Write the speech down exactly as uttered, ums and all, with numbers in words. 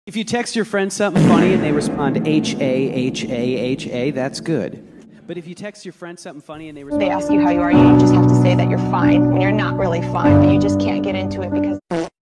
If you text your friend something funny and they respond H A H A H A, that's good. But if you text your friend something funny and they respond... They ask you how you are, you just have to say that you're fine when you're not really fine, but you just can't get into it because...